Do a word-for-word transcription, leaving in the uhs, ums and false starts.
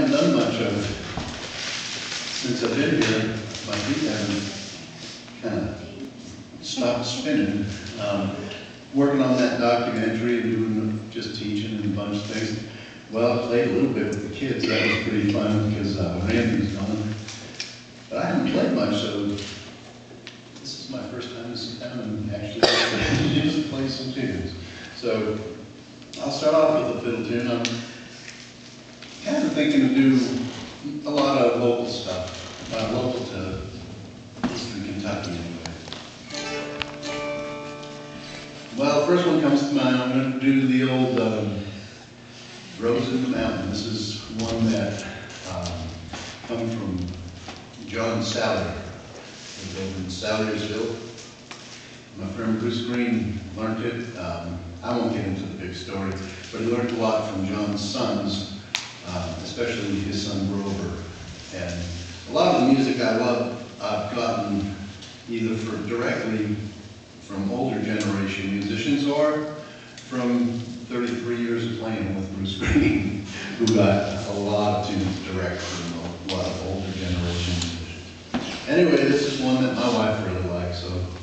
haven't done much of since I've been here. My feet haven't kind of stopped spinning. Um, working on that documentary and doing just teaching and a bunch of things. Well, I played a little bit with the kids. That was pretty fun because uh, Randy's gone. But I haven't played much, so this is my first time to sit down and actually just play some tunes. So I'll start off with a fiddle tune. I'm kind of thinking to do a lot of local stuff, uh, local to Eastern Kentucky anyway. Well, the first one comes to mind. I'm going to do the old um, Rose in the Mountain. This is one that um, comes from John Salyer. He lived in Salyersville. My friend Bruce Green learned it. Um, I won't get into the big story, but he learned a lot from John's sons, uh, especially his son Grover. And a lot of the music I love, I've gotten either for directly from older generation musicians or from thirty-three years of playing with Bruce Green, who got a lot of tunes direct from a lot of older generation musicians. Anyway, this is one that my wife really likes, so